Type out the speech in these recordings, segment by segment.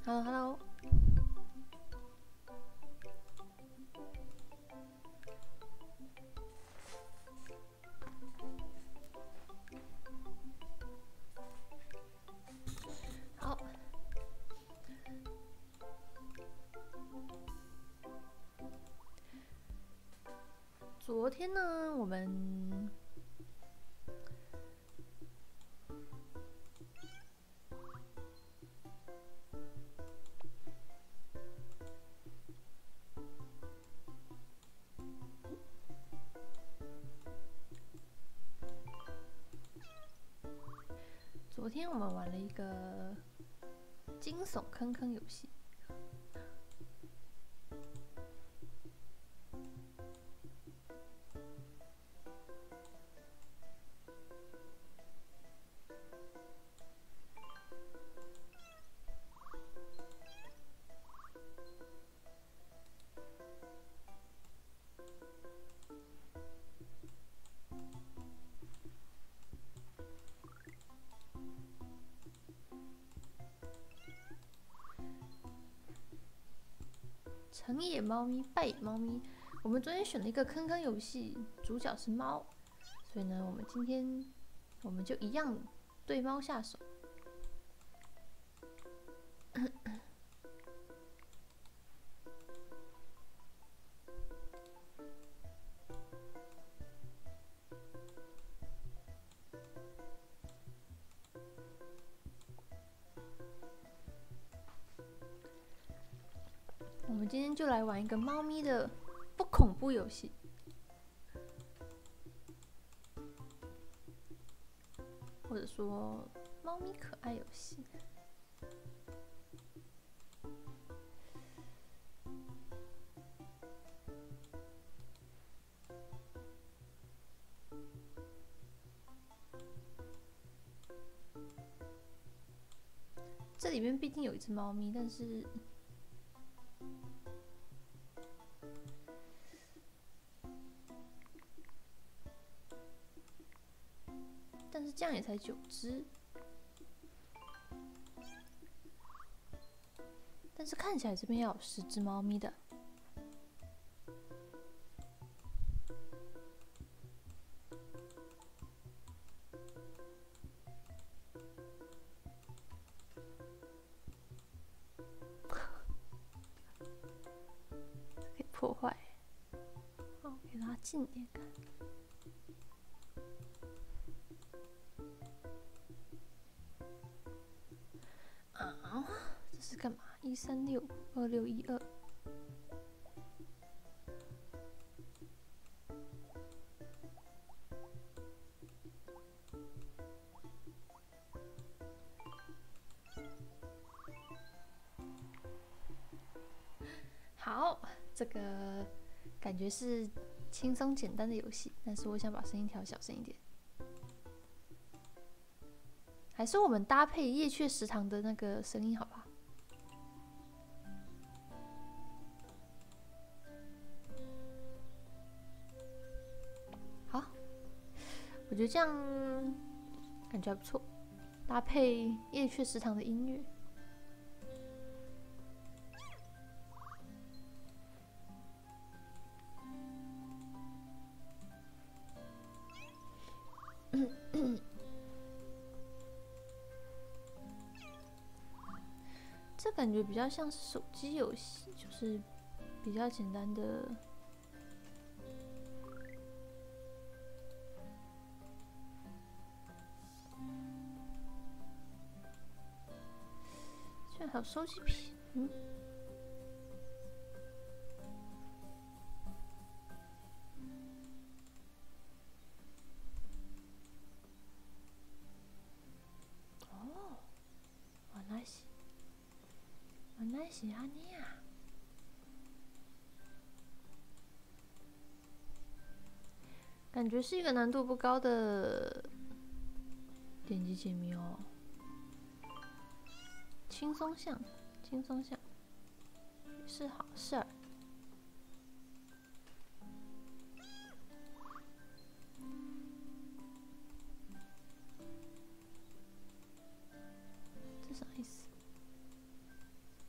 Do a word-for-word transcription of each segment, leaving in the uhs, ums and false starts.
Hello Hello， 好，昨天呢，我们昨天我们玩了一个惊悚坑坑游戏。成也猫咪，败也猫咪。我们昨天选了一个坑坑游戏，主角是猫，所以呢，我们今天我们就一样对猫下手。我们今天就来玩一个猫咪的不恐怖游戏，或者说猫咪可爱游戏。这里面毕竟有一只猫咪，但是但是这样也才九只，但是看起来这边要有十只猫咪的。可以破坏，好，给它近点看。啊，这是干嘛？一三六二六一二。好，这个感觉是轻松简单的游戏，但是我想把声音调小声一点。还是我们搭配夜雀食堂的那个声音，好吧？好，我觉得这样感觉还不错，搭配夜雀食堂的音乐。这感觉比较像是手机游戏，就是比较简单的。居然还有收集品，嗯。哦，原来是。原来是安尼啊！感觉是一个难度不高的点击解谜哦。轻松项，轻松项，是好事儿。这啥意思？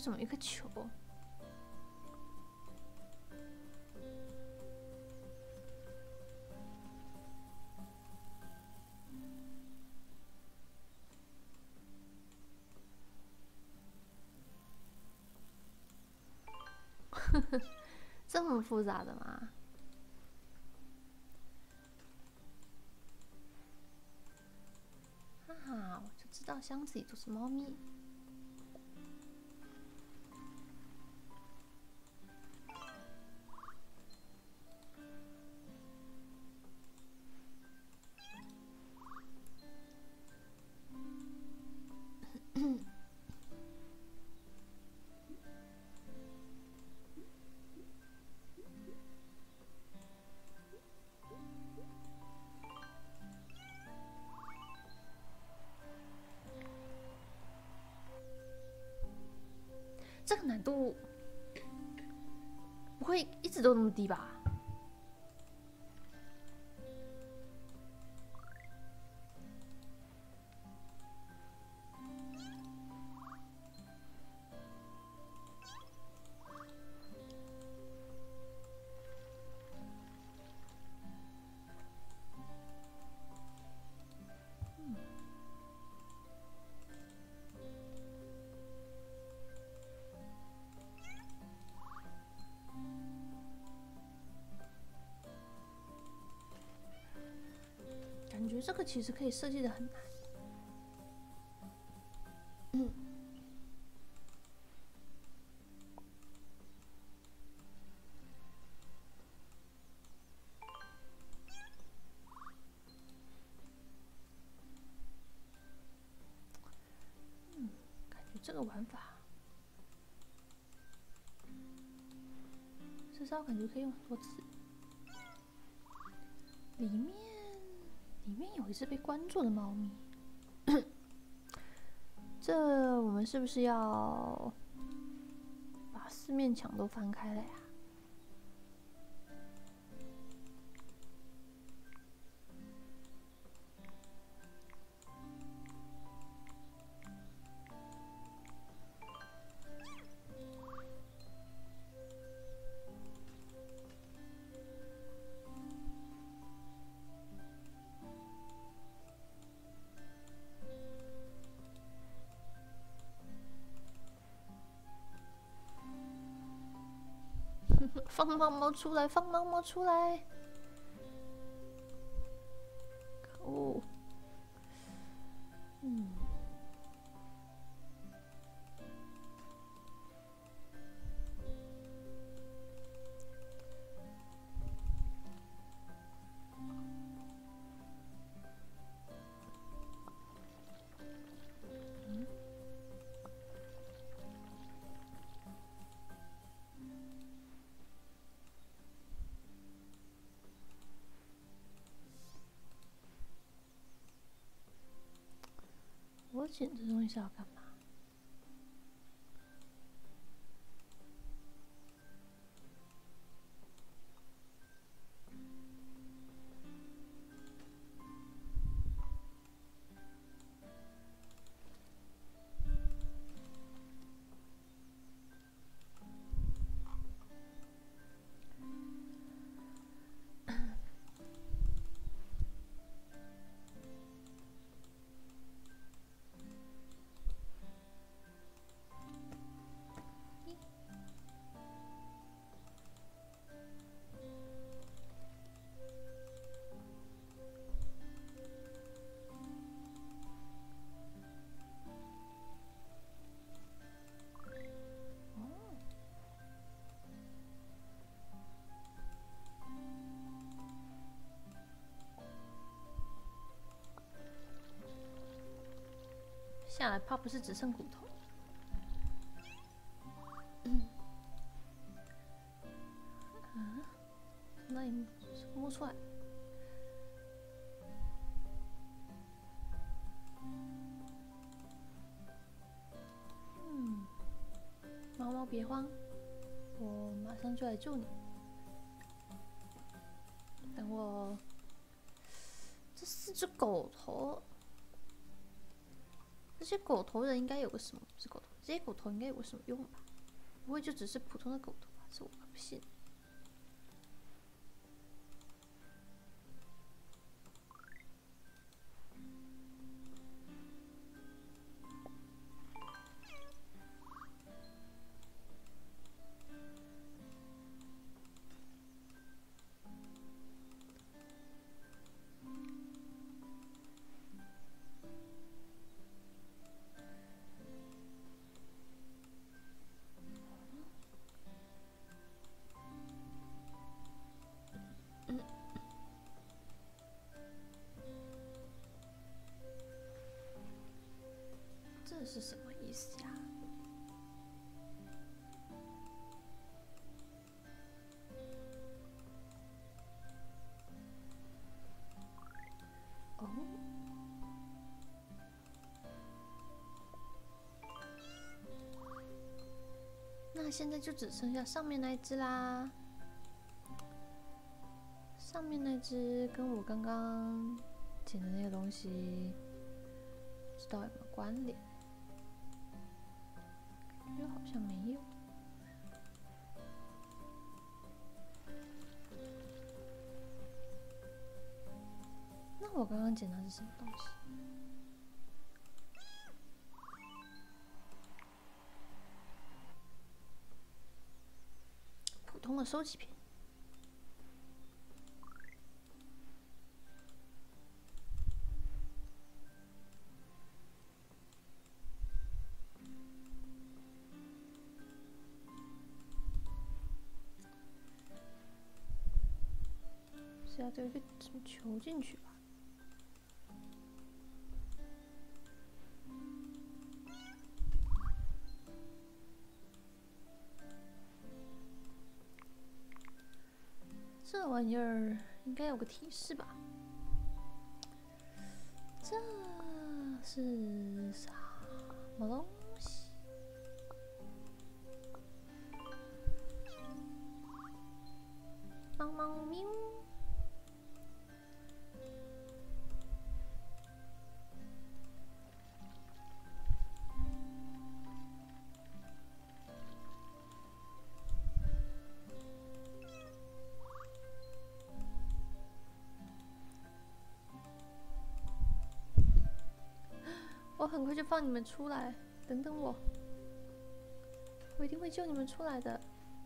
什么一个球？这么复杂的吗？哈哈，我就知道箱子里都是猫咪。这个难度不会一直都那么低吧？感觉这个其实可以设计的很难。嗯，嗯，感觉这个玩法，这招感觉可以用很多次。里面。里面有一只被关住的猫咪，这我们是不是要把四面墙都翻开了呀？放猫猫出来！放猫猫出来！可恶！嗯。嗯。我捡这东西是要干嘛？下来怕不是只剩骨头。嗯，啊，那里摸出来。嗯，猫猫别慌，我马上就来救你。等我，这四只狗头。 这些狗头人应该有个什么？不是狗头，这些狗头应该有个什么用吧？不会就只是普通的狗头吧？这我可不信。这是什么意思呀？哦，那现在就只剩下上面那一只啦。上面那只跟我刚刚捡的那个东西，不知道有没有关联？感觉好像没有。那我刚刚捡的是什么东西？普通的收集品。是要丢一个什么球进去吧？这玩意儿应该有个提示吧？这是啥么东西？猫猫咪。我很快就放你们出来，等等我，我一定会救你们出来的。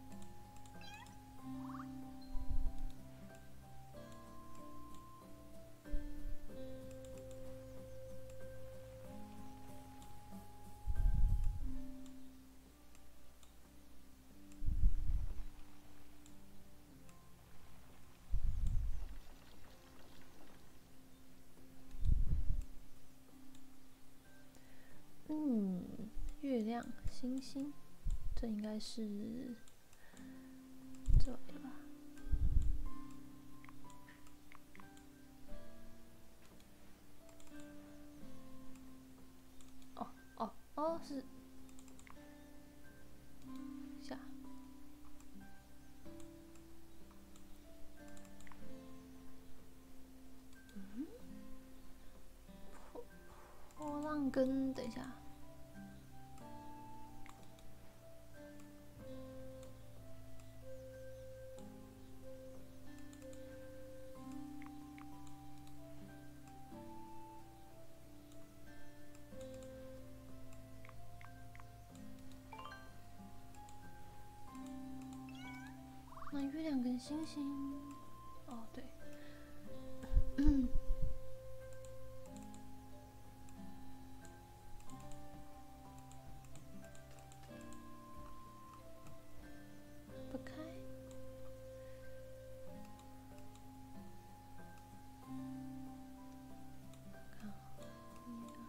嗯，月亮、星星，这应该是这里吧？哦哦哦，是下。嗯，波波浪根，等一下。那月亮跟星星，哦对，不开。看，一二。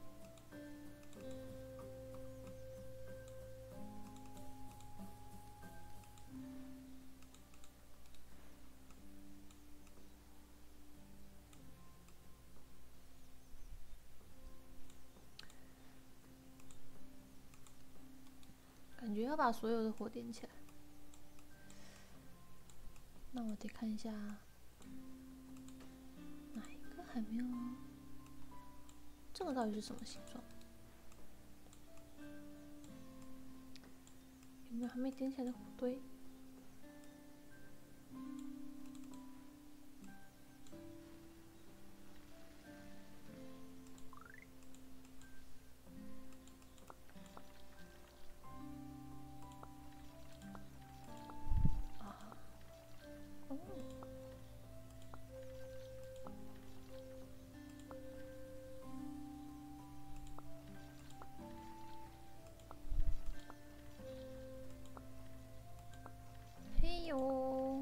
感觉要把所有的火点起来，那我得看一下哪一个还没有。这个到底是什么形状？ 有没有还没点起来的火堆？啊，哦。嘿呦！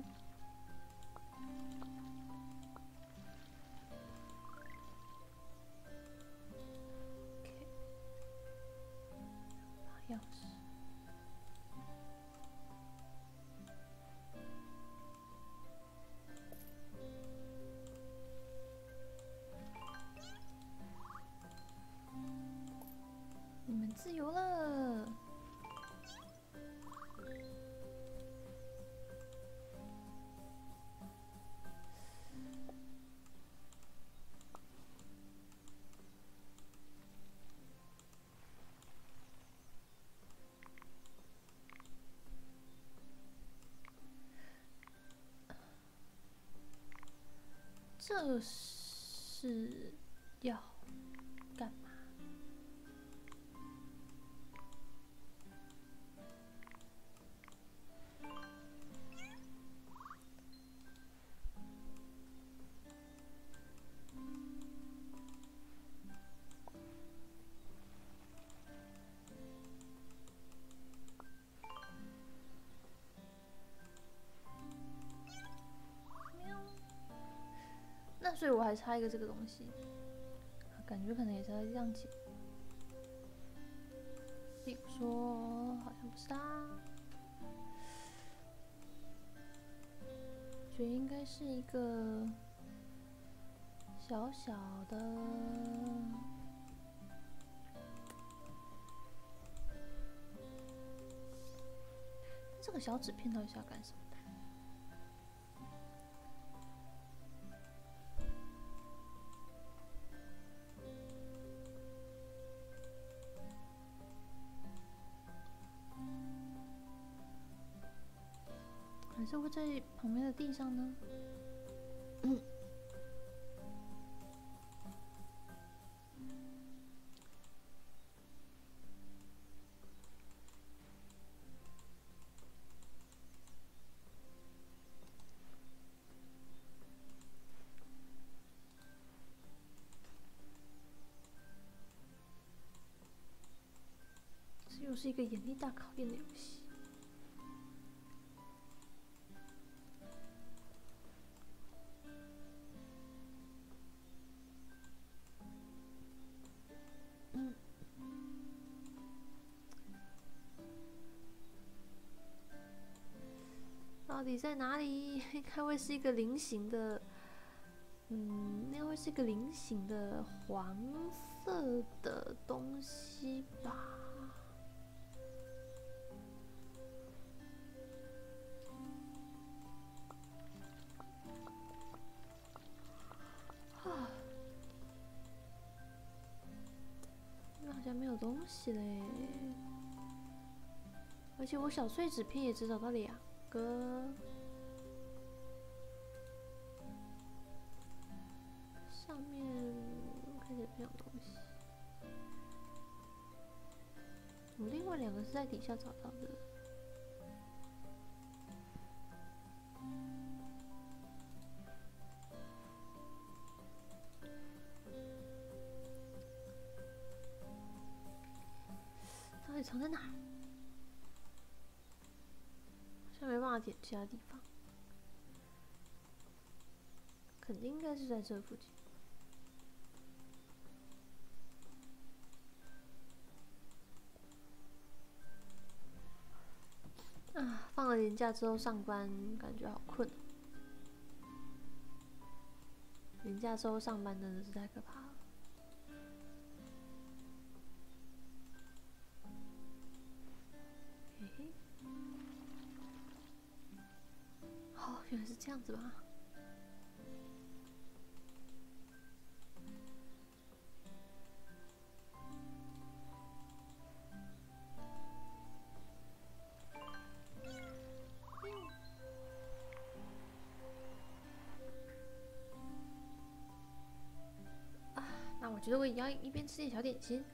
钥匙。你们自由了。这是要干嘛？那所以我还差一个这个东西，感觉可能也是要这样解。比如说，好像不是它，觉得应该是一个小小的。这个小纸片到底是要干什么的？还是会在旁边的地上呢？嗯。这又是一个眼力大考验的游戏。嗯。到底在哪里？应该会是一个菱形的，嗯，那会是一个菱形的黄色的东西吧？啊，那好像没有东西嘞。而且我小碎纸片也只找到两个。上面看起来没有东西。我另外两个是在底下找到的。到底藏在哪？好像没办法点其他地方。肯定应该是在这附近。啊，放了年假之后上班，感觉好困。年假之后上班真的是太可怕了。嘿嘿，哦，原来是这样子吧。 觉得我也要一边吃点小点心。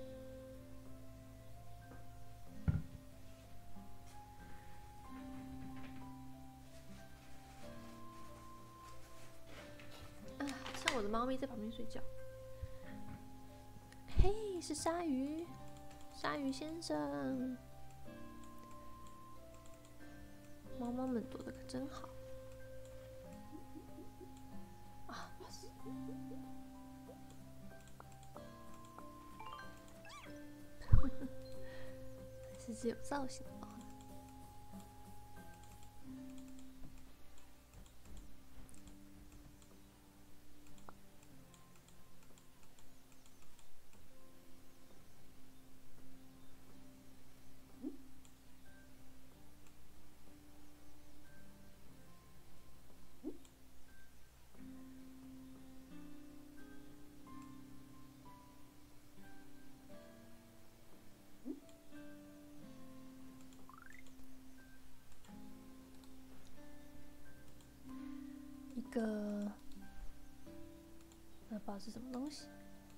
啊，像我的猫咪在旁边睡觉。嘿，是鲨鱼，鲨鱼先生。猫猫们躲得可真好。啊，哇塞！还是有造型的猫。一个，那不知道是什么东西。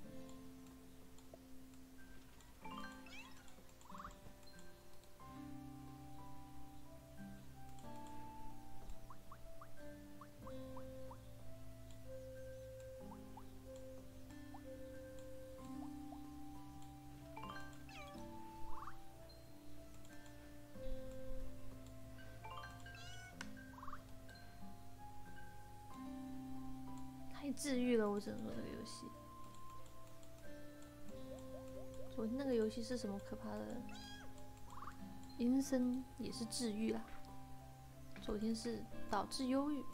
太治愈了，我只能说这个游戏。昨天那个游戏是什么可怕的？阴森也是治愈啦。昨天是导致忧郁。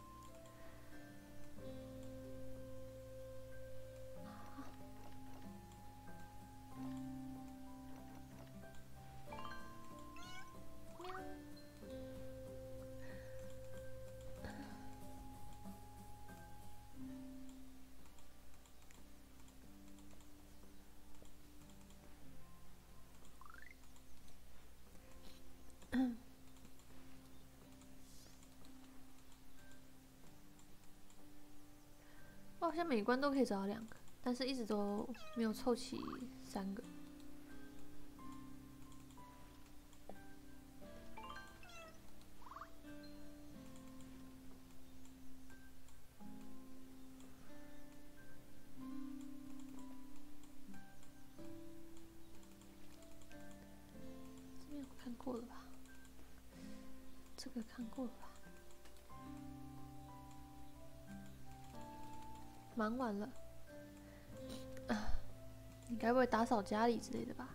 我好像每关都可以找到两个，但是一直都没有凑齐三个。这边我看过了吧？这个看过了吧？忙完了，啊，你该不会打扫家里之类的吧？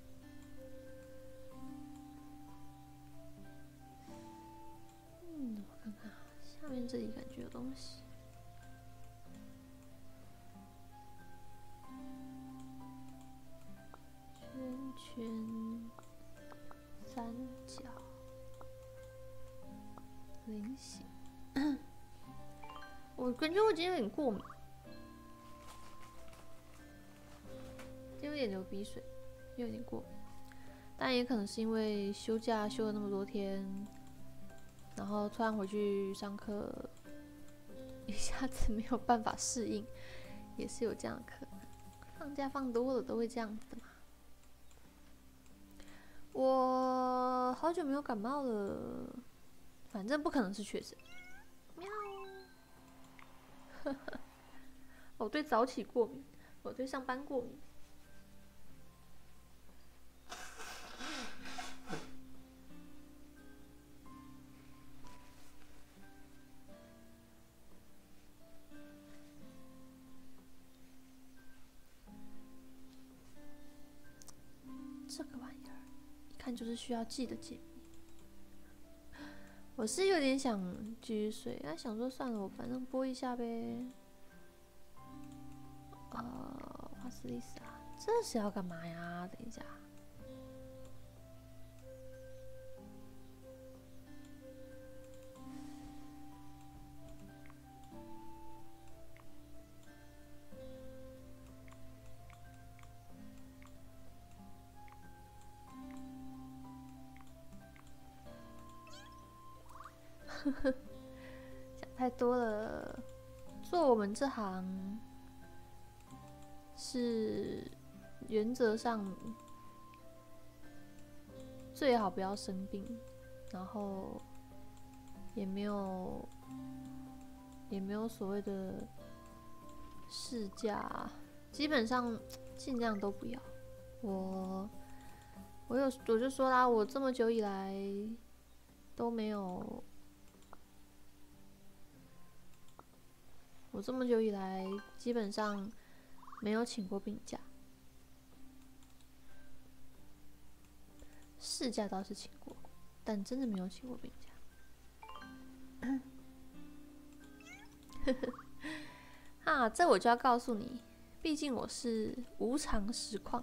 嗯，我看看下面这里感觉有东西。圈圈、三角、菱形。我感觉我今天有点过敏。有点流鼻水，有点过，但也可能是因为休假休了那么多天，然后突然回去上课，一下子没有办法适应，也是有这样的可能。放假放多了都会这样子的嘛。我好久没有感冒了，反正不可能是确诊。喵。我对早起过敏，我对上班过敏。这个玩意儿，一看就是需要记的解谜。我是有点想继续睡，但想说算了，我反正播一下呗。呃，瓦斯丽莎，这是要干嘛呀？等一下。想太多了，做我们这行是原则上最好不要生病，然后也没有也没有所谓的事假，基本上尽量都不要。我我有我就说啦，我这么久以来都没有，我这么久以来基本上没有请过病假，事假倒是请过，但真的没有请过病假。啊，这我就要告诉你，毕竟我是无偿实况。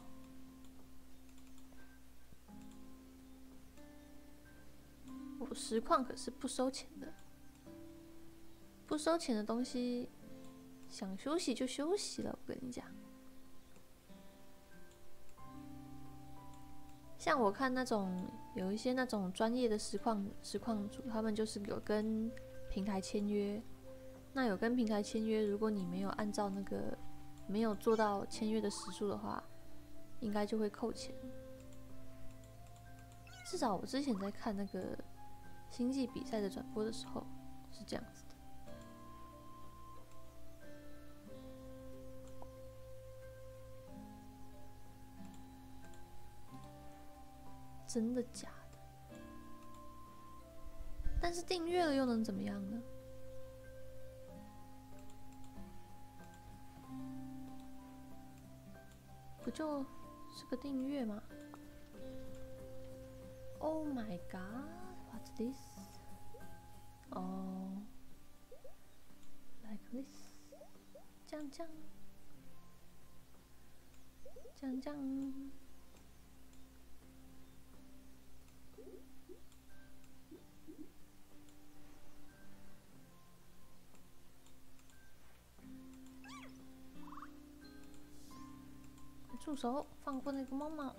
我实况可是不收钱的，不收钱的东西，想休息就休息了。我跟你讲，像我看那种有一些那种专业的实况实况主，他们就是有跟平台签约。那有跟平台签约，如果你没有按照那个没有做到签约的时数的话，应该就会扣钱。至少我之前在看那个星际比赛的转播的时候是这样子的。真的假的？但是订阅了又能怎么样呢？不就是个订阅吗 ？Oh my god, what's this? Oh, like this. 这样这样，这样这样。住手！放过那个猫猫。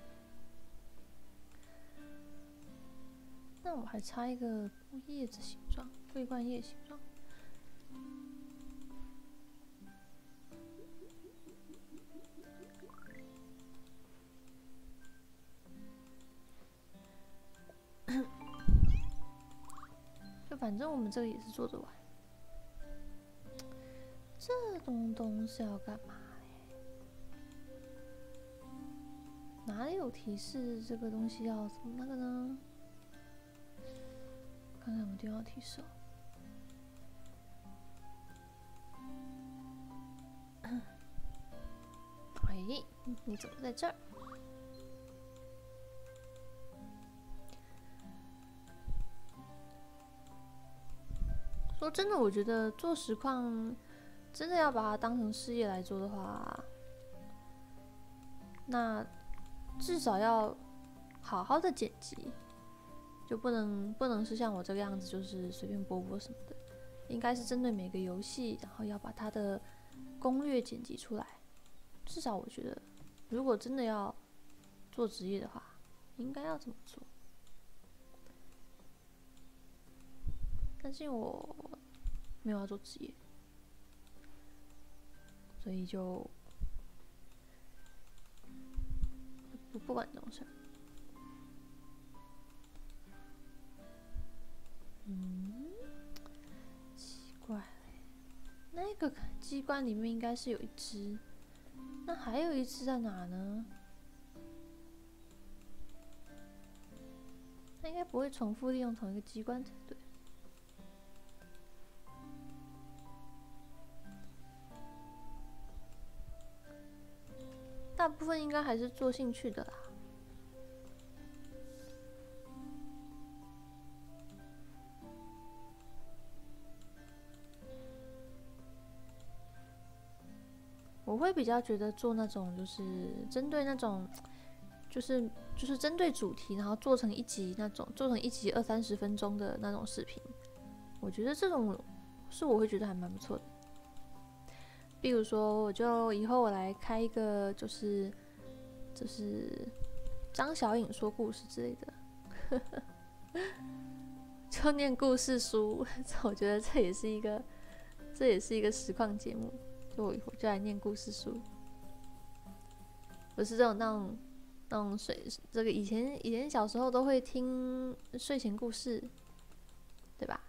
那我还差一个叶子形状，桂冠叶形状。就反正我们这个也是做得完。这东东是要干嘛？哪里有提示这个东西要怎么那个呢？看看有没有地方提示哦。哎，你怎么在这儿？说真的，我觉得做实况真的要把它当成事业来做的话，那至少要好好的剪辑，就不能不能是像我这个样子，就是随便播播什么的。应该是针对每个游戏，然后要把它的攻略剪辑出来。至少我觉得，如果真的要做职业的话，应该要这么做。但是我没有要做职业，所以就不不管这种事儿。嗯，奇怪了，那个机关里面应该是有一只，那还有一只在哪呢？那应该不会重复利用同一个机关才对。大部分应该还是做兴趣的啦。我会比较觉得做那种就是针对那种，就是就是针对主题，然后做成一集那种，做成一集二三十分钟的那种视频，我觉得这种是我会觉得还蛮不错的。比如说，我就以后我来开一个，就是就是张小颖说故事之类的，就念故事书。我觉得这也是一个，这也是一个实况节目。就我我就来念故事书。 不是这种那种那种睡这个以前以前小时候都会听睡前故事，对吧？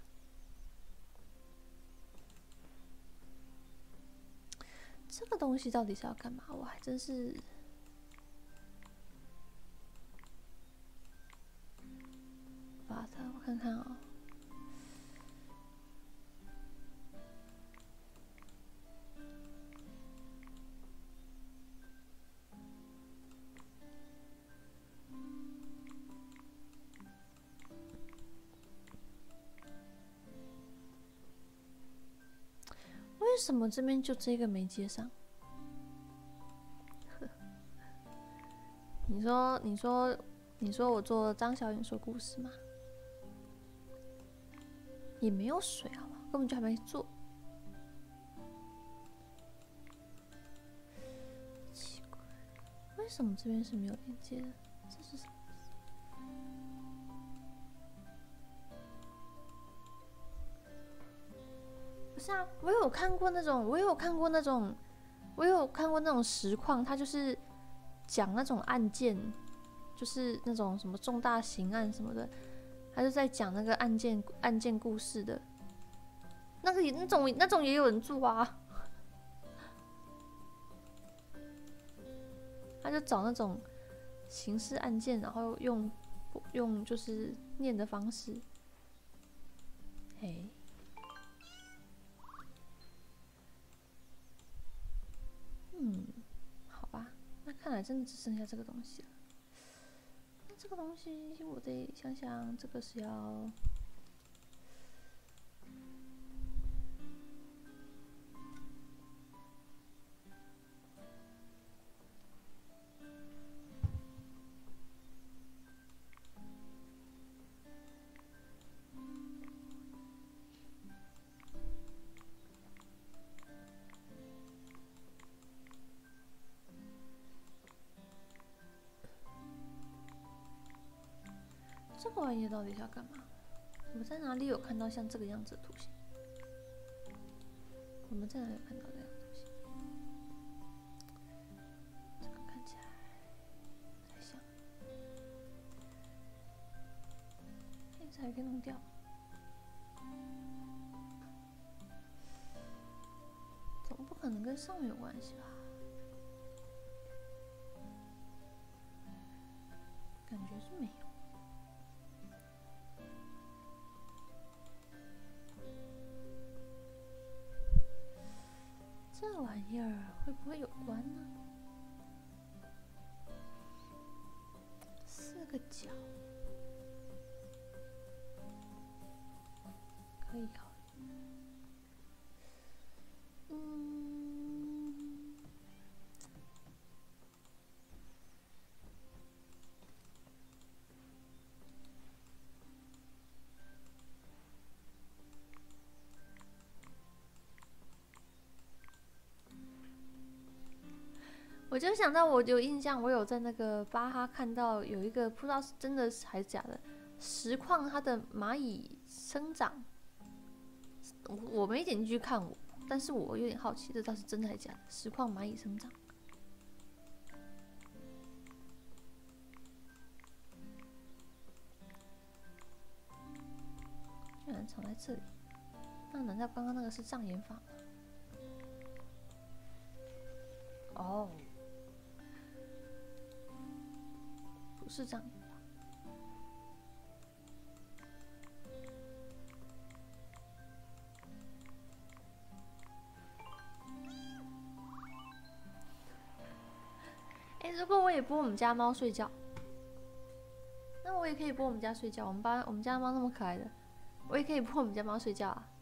这个东西到底是要干嘛？我还真是把它我看看啊、哦。为什么这边就这个没接上？你说，你说，你说我做张小颖说故事吗？也没有水好吧，根本就还没做。奇怪，为什么这边是没有连接的？这是什么？不是啊，我有看过那种，我有看过那种，我有看过那种实况，它就是讲那种案件，就是那种什么重大刑案什么的，他就在讲那个案件案件故事的。那个那种那种也有人做啊，他就找那种刑事案件，然后用用就是念的方式，哎。嗯，好吧，那看来真的只剩下这个东西了。那这个东西我得想想，这个是要……这个玩意到底是要干嘛？我在哪里有看到像这个样子的图形？我们在哪里有看到这样的图形？这个看起来不太像。哎，这还可以弄掉。总不可能跟上面有关系吧？感觉是没有。这玩意儿会不会有关呢？四个角，可以考虑。嗯，我就想到，我有印象，我有在那个巴哈看到有一个不知道是真的还是假的实况，它的蚂蚁生长，我没点进去看，我，但是我有点好奇，这倒是真的还是假的？实况蚂蚁生长，居然藏在这里，那难道刚刚那个是障眼法吗？哦。不是障眼法。哎、欸，如果我也播我们家猫睡觉，那我也可以播我们家睡觉。我们家我们家猫那么可爱的，我也可以播我们家猫睡觉啊。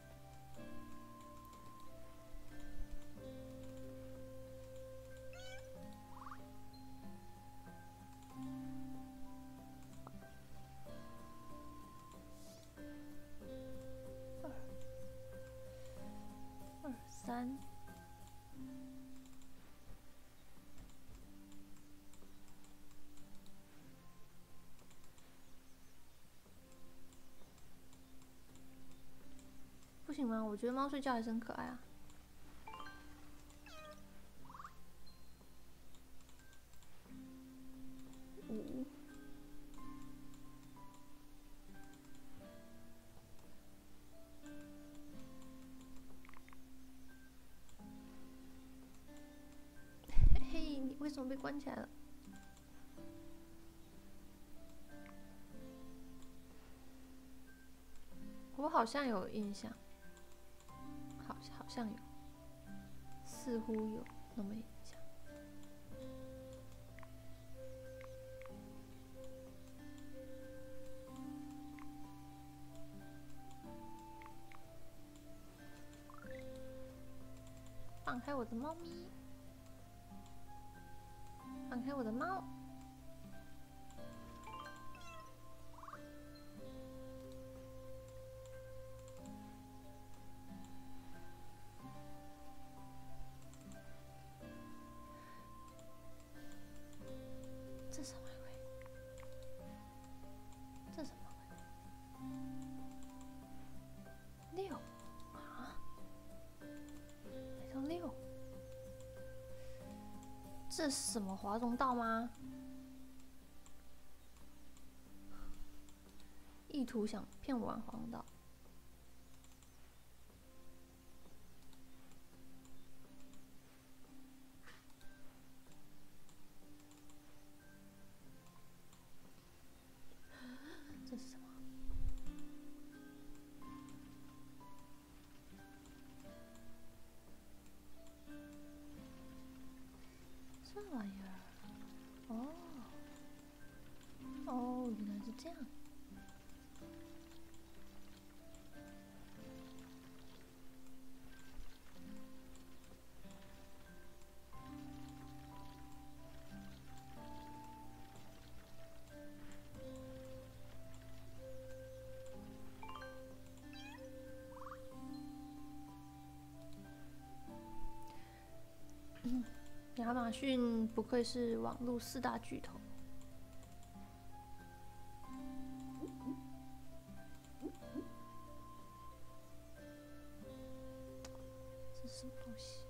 三，不行吗？我觉得猫睡觉还是很可爱啊。 关起来了。我好像有印象，好好像有，似乎有那么印象。放开我的猫咪！放开我的猫！这什么鬼？这什么鬼？六啊？哪张六？这是什么华容道吗？意图想骗我玩华容道。这是什么？这玩意儿？哦，哦，原来是这样。亚马逊不愧是网络四大巨头。这是什么东西？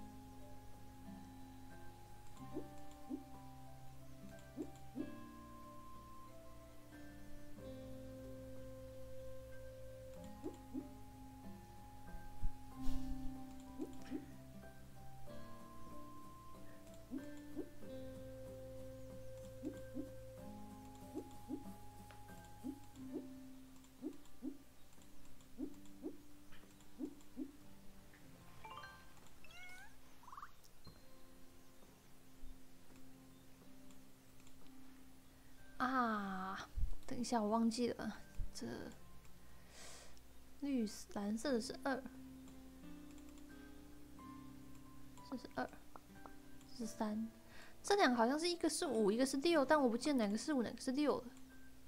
啊，等一下，我忘记了，这绿蓝色的是二，这是二，这是三，这两个好像是一个是五，一个是六，但我不记得哪个是五，哪个是六了。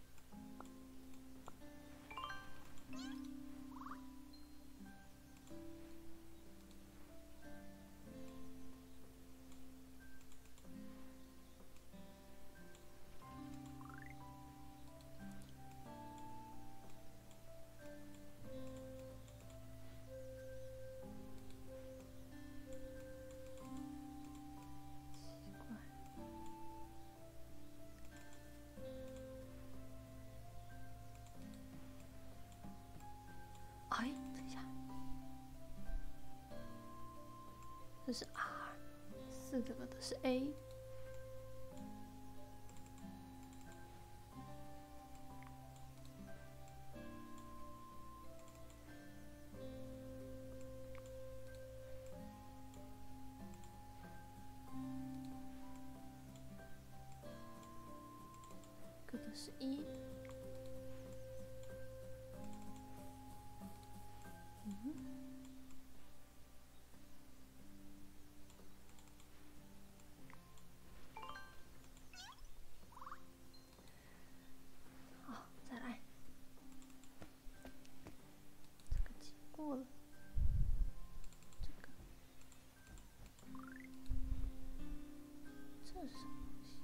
哎，等一下，这是 R， 四个的是 A。这个是一。嗯。好，再来。这个经过了。这个。这是什么东西？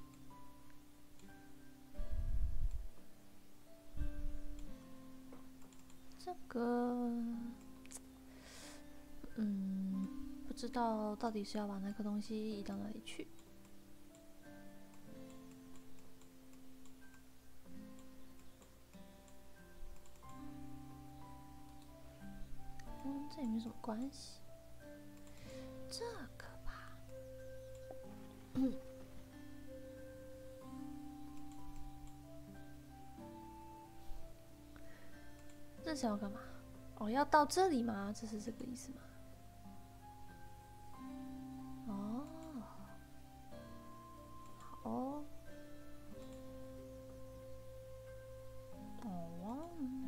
这个。嗯，不知道到底是要把那个东西移到哪里去。跟这也没什么关系。这个吧，嗯， 那是要干嘛？哦，要到这里吗？这是这个意思吗？哦，好哦。哦。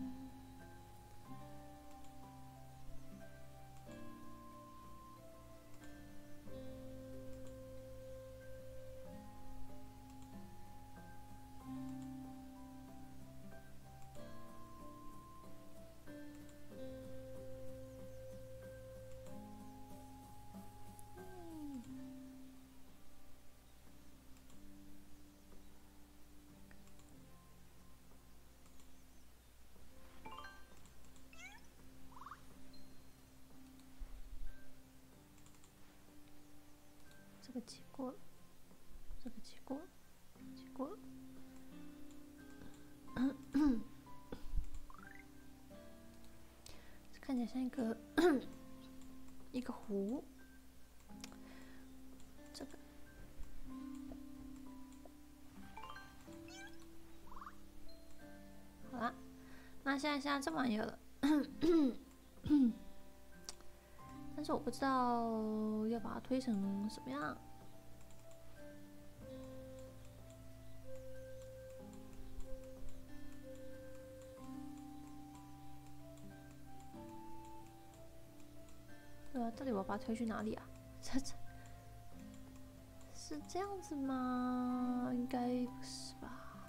这个结果，这个结果，结果，这看起来像一个一个湖。这个，好啦，那现在现在这玩意儿了，但是我不知道要把它推成什么样。对啊，到底我要把它推去哪里啊？这这是这样子吗？应该不是吧？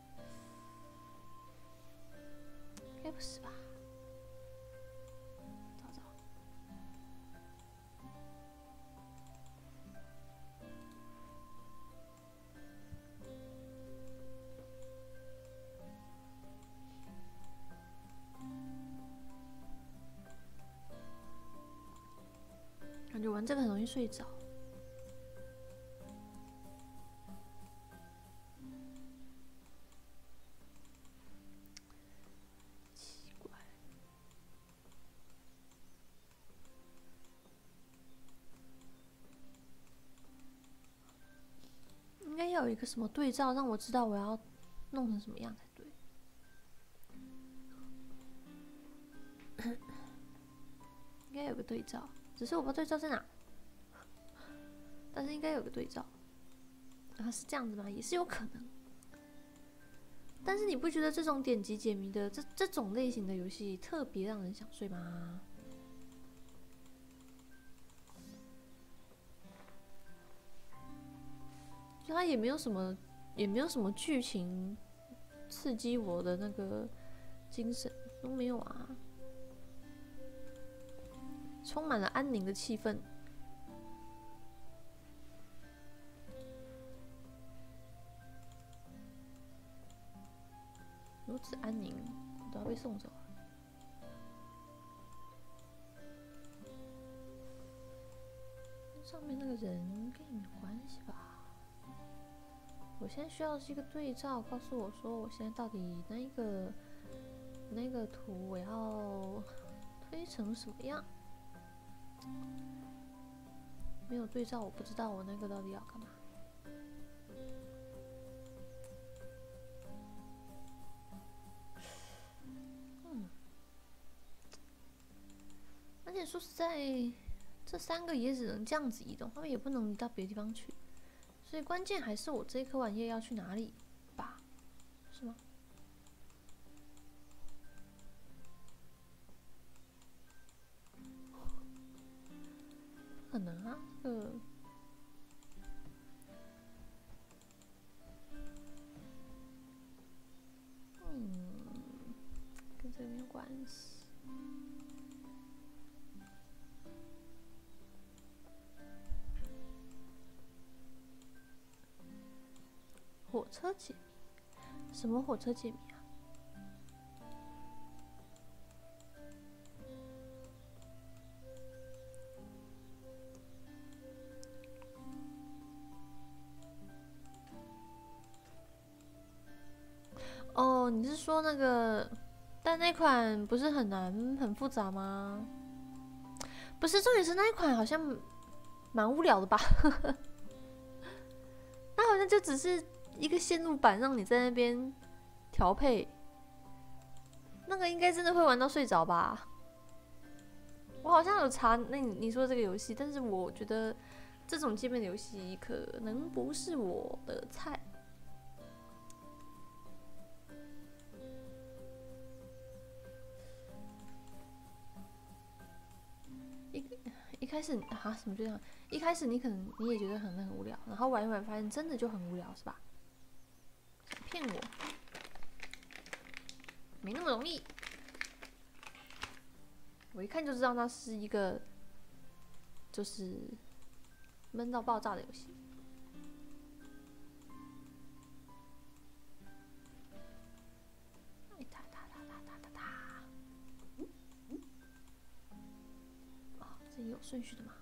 应该不是吧？找找。感觉玩这个很容易睡着。奇怪。应该要有一个什么对照，让我知道我要弄成什么样才对。应该有个对照。只是我不知道对照在哪，但是应该有个对照。啊，是这样子吗？也是有可能。但是你不觉得这种点击解谜的这这种类型的游戏特别让人想睡吗？就它也没有什么，也没有什么剧情刺激我的那个精神都没有啊。充满了安宁的气氛，如此安宁，我都要被送走了。上面那个人跟你没关系吧？我现在需要的是一个对照，告诉我说我现在到底那一个那个图我要推成什么样？没有对照，我不知道我那个到底要干嘛。嗯，而且说实在，这三个也只能这样子移动，他们也不能移到别的地方去，所以关键还是我这一颗玩意要去哪里吧？是吗？不可能啊，这个。嗯，跟这个没有关系。火车解谜？什么火车解谜啊？哦，你是说那个？但那款不是很难、很复杂吗？不是，重点是那一款好像蛮无聊的吧？那好像就只是一个线路板，让你在那边调配。 那个应该真的会玩到睡着吧？我好像有查那你你说这个游戏，但是我觉得这种界面的游戏可能不是我的菜。一一开始啊什么就这样，一开始你可能你也觉得很很无聊，然后玩一玩发现真的就很无聊，是吧？想骗我？没那么容易。我一看就知道那是一个就是闷到爆炸的游戏。哒哒哒哒哒哒哒。啊，这有顺序的吗？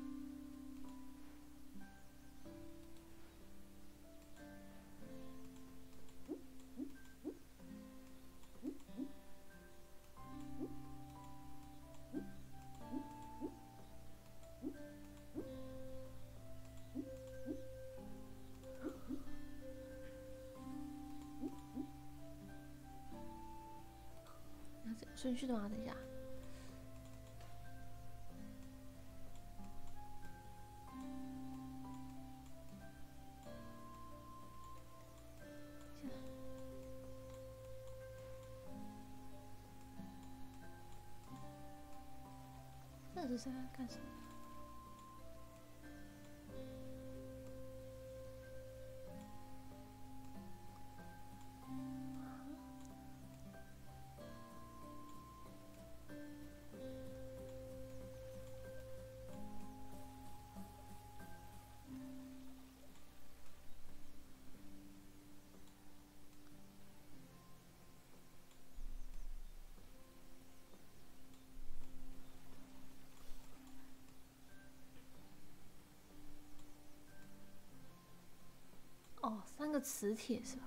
顺序的吗？等一下，那是在干什么？哦，三个磁铁是吧？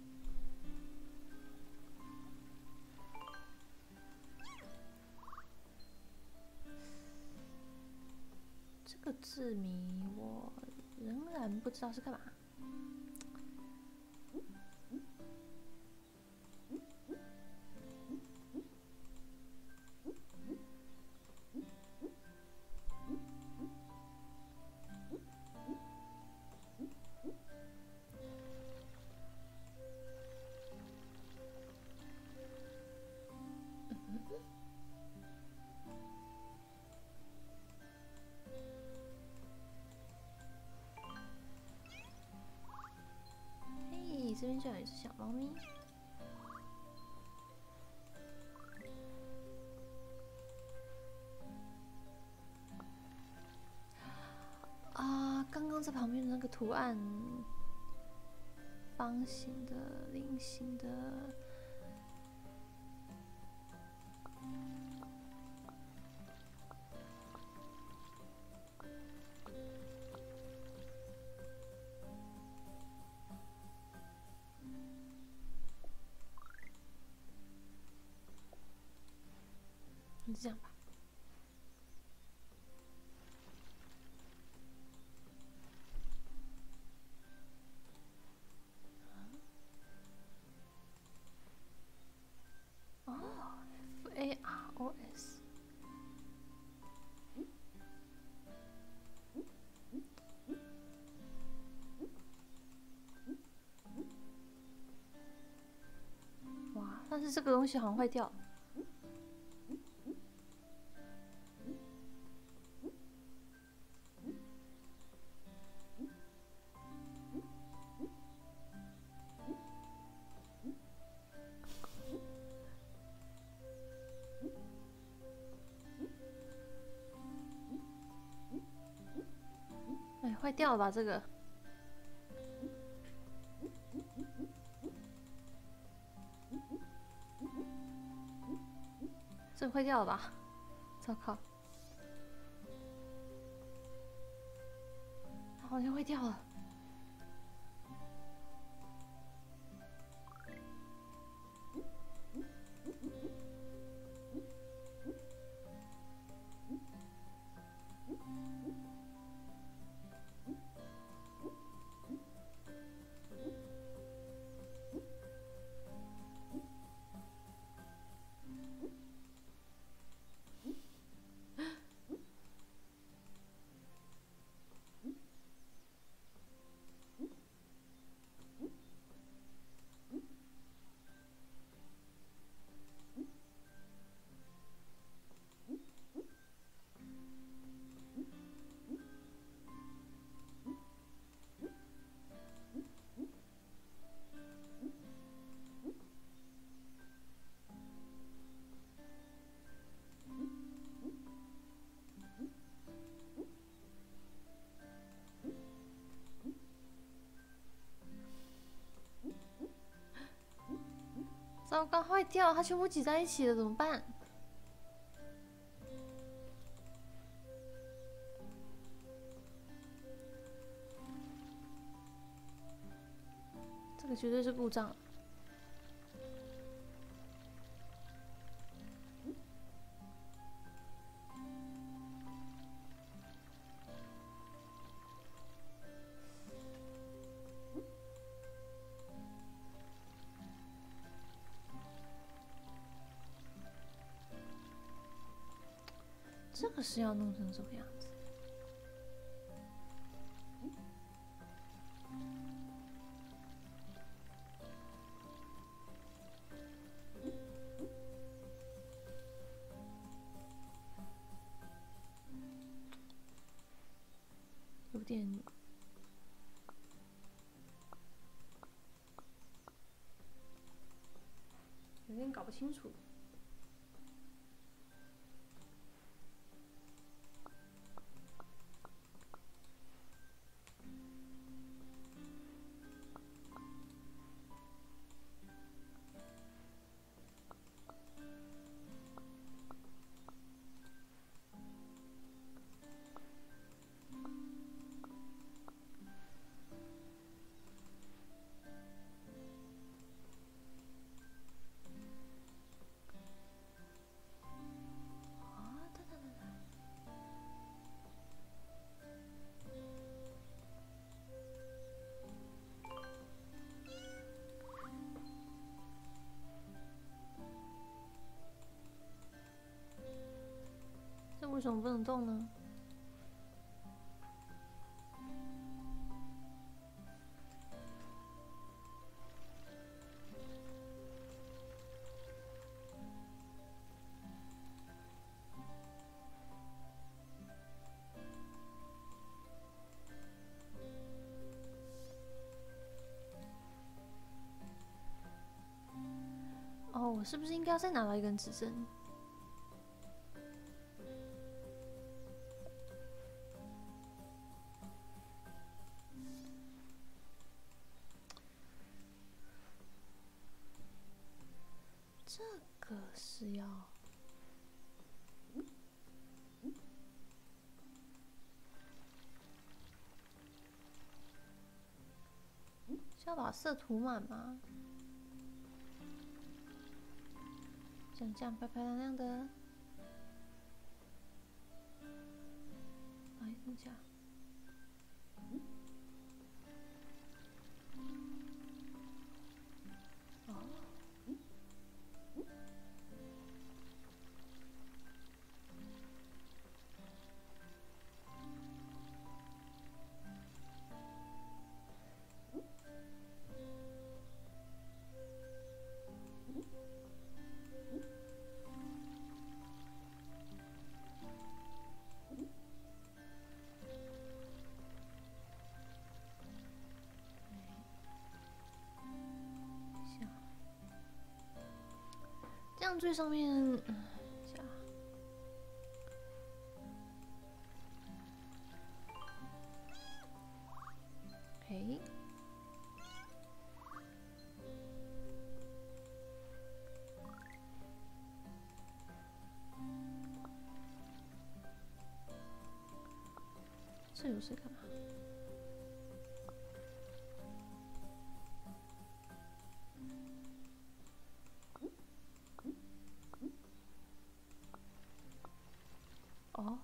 这个字谜我仍然不知道是干嘛。嘿，这边居然有一只小猫咪。啊，刚刚在旁边的那个图案，方形的、菱形的。就这样吧。哦 ，F A R O S。哇，但是这个东西好像坏掉了。哎，坏掉了吧这个？这个坏掉了吧？糟糕，好像坏掉了。 糟糕，坏掉，它全部挤在一起了，怎么办？这个绝对是故障。这个是要弄成什么样子？有点，有点搞不清楚。这为什么不能动呢？哦，我是不是应该要再拿到一根指针？这个是要，是要把色涂满吗？像这样漂漂亮亮的。哎，等一下。哦。这样最上面，嗯，下，嘿，这又是干嘛？哦，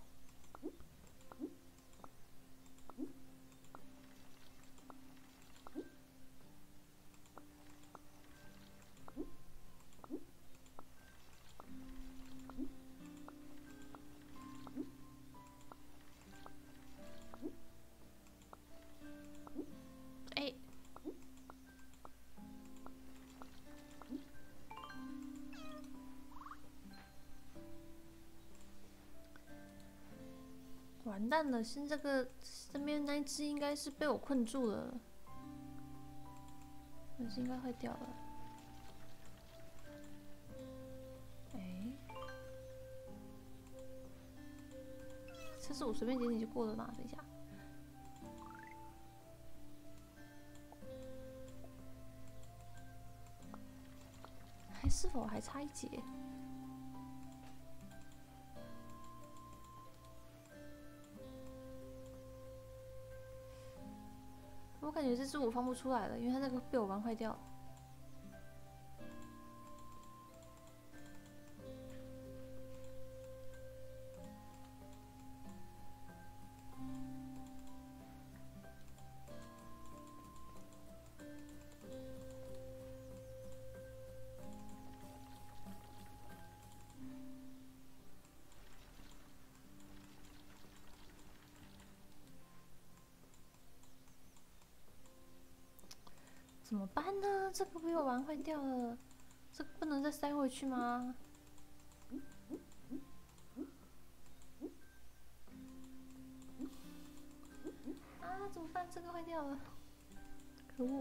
哎，完蛋了！现在这个这边那一只应该是被我困住了，那只应该会掉了。哎，这是我随便点点就过了吗？等一下， 还是否还差一节？我感觉这只我放不出来了，因为它那个被我玩坏掉了。怎么办呢？这个被我玩坏掉了，这个不能再塞回去吗？啊，怎么办？这个坏掉了，可恶！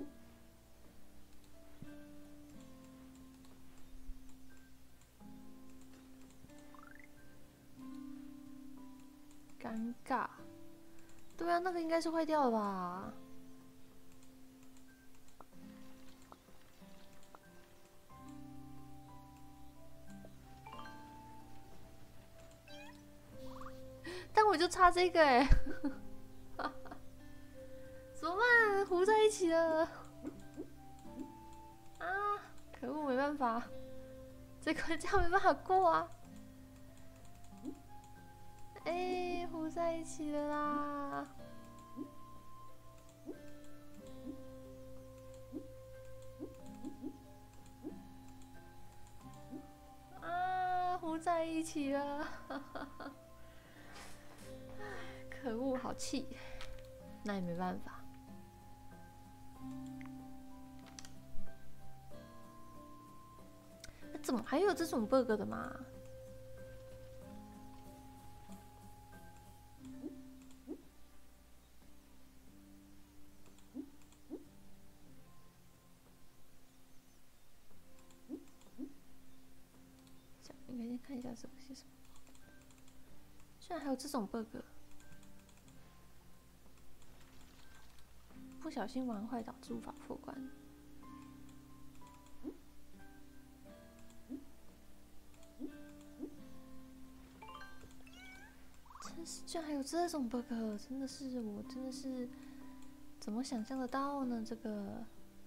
尴尬。对啊，那个应该是坏掉了吧？但我就差这个哎、欸，怎么办？糊在一起了！啊，可恶，没办法，这个这样没办法过啊！哎、欸，糊在一起了啦！啊，糊在一起了！可恶，好气！那也没办法。怎么还有这种 bug 的嘛？应该先看一下这个是什么。居然还有这种 bug， 不小心玩坏导致无法破关。真是，居然还有这种 bug， 真的是我真的是怎么想象得到呢？这个。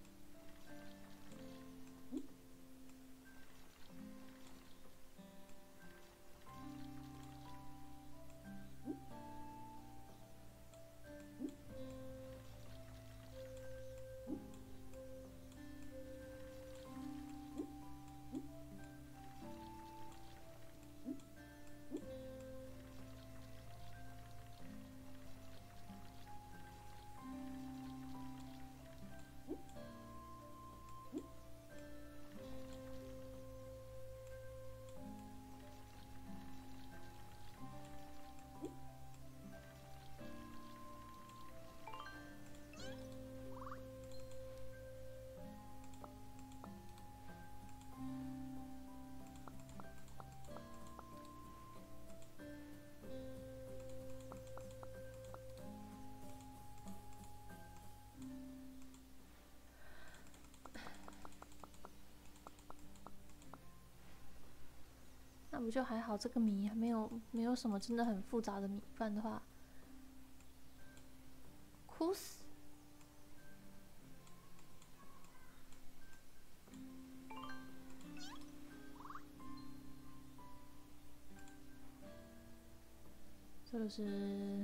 那不就还好？这个谜没有没有什么真的很复杂的谜，不然的话，哭死！这个是。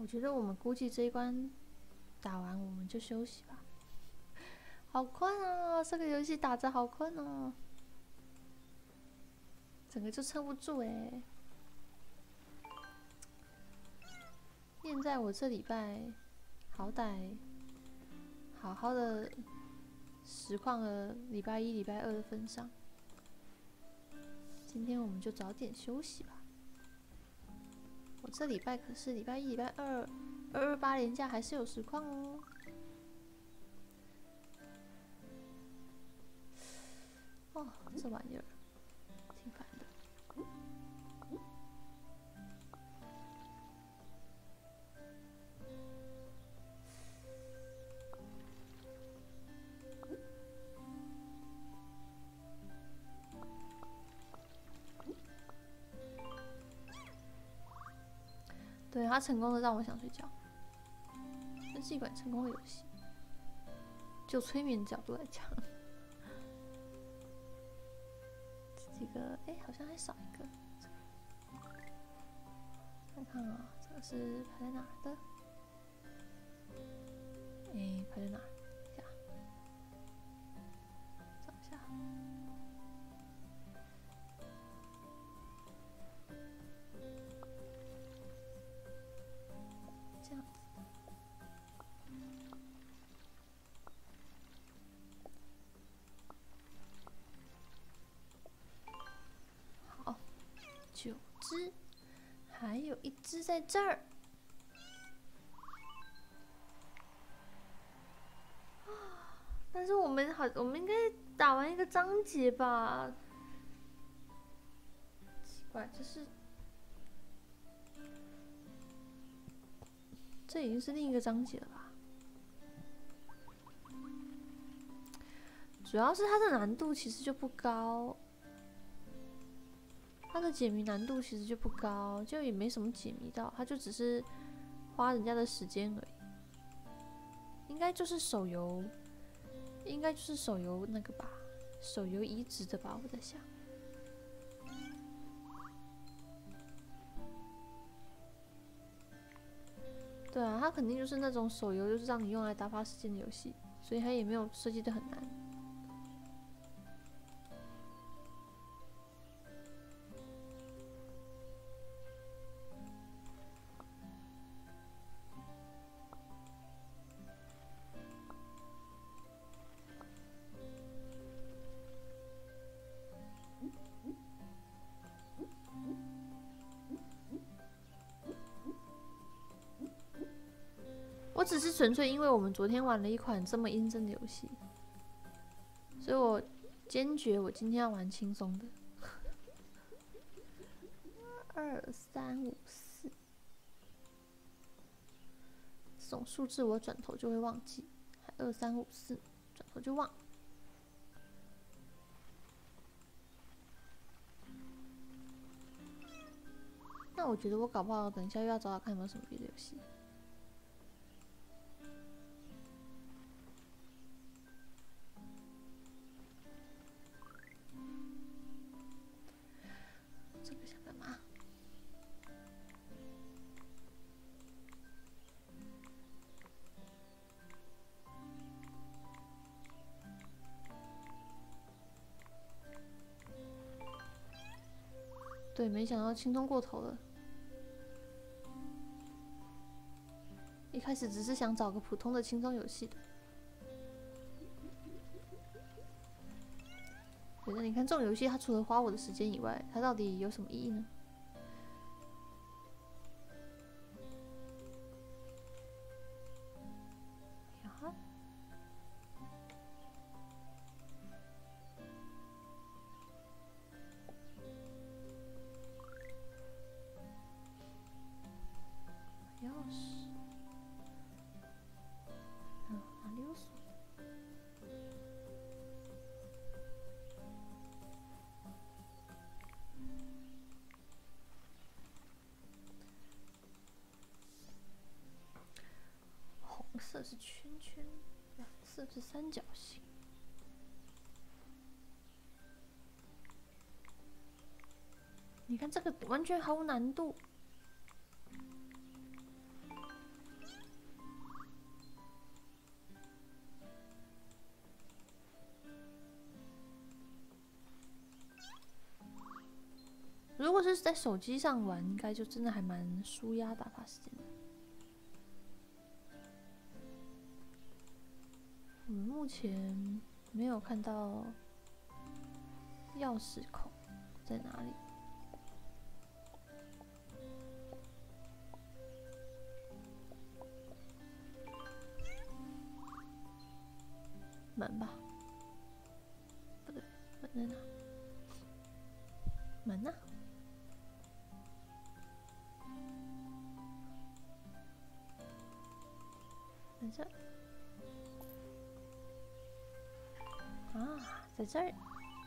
我觉得我们估计这一关打完我们就休息吧。好困啊！这个游戏打着好困哦，整个就撑不住哎。念在我这礼拜好歹好好的实况了礼拜一、礼拜二的份上，今天我们就早点休息吧。我这礼拜可是礼拜一、礼拜二、二二八连假还是有实况哦。哦，这玩意儿挺烦的。对，他成功的让我想睡觉，这是一款成功的游戏。就催眠角度来讲，这个哎，好像还少一个。看看啊，这个是排在哪儿的？哎，排在哪儿？一下，找一下。这样子。好，九只，还有一只在这儿。但是我们好，我们应该打完一个章节吧？奇怪，这是这已经是另一个章节了吧？主要是它的难度其实就不高，它的解谜难度其实就不高，就也没什么解谜到，它就只是花人家的时间而已。应该就是手游。应该就是手游那个吧，手游移植的吧，我在想。对啊，它肯定就是那种手游，就是让你用来打发时间的游戏，所以它也没有设计的很难。我只是纯粹因为我们昨天玩了一款这么阴森的游戏，所以我坚决我今天要玩轻松的。二三五四，这种数字我转头就会忘记，还二三五四，转头就忘。那我觉得我搞不好等一下又要找找看有没有什么别的游戏。这个想干嘛？对，没想到轻松过头了。一开始只是想找个普通的轻松游戏的。对，那你看这种游戏，它除了花我的时间以外，它到底有什么意义呢？呀，钥匙，嗯，哪里有锁？红色是圈圈，蓝色是三角形。你看这个完全毫无难度。 是在手机上玩，应该就真的还蛮舒压打发时间的。我们目前没有看到钥匙孔在哪里。门吧？不对，门在哪？门呢？在这。啊，在这儿。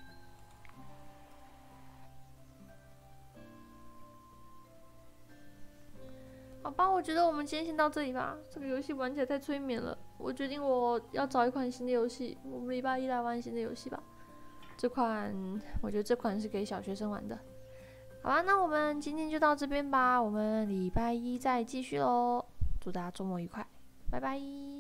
好吧，我觉得我们今天先到这里吧。这个游戏玩起来太催眠了，我决定我要找一款新的游戏，我们礼拜一来玩新的游戏吧。这款我觉得这款是给小学生玩的。好吧，那我们今天就到这边吧，我们礼拜一再继续喽。祝大家周末愉快，拜拜。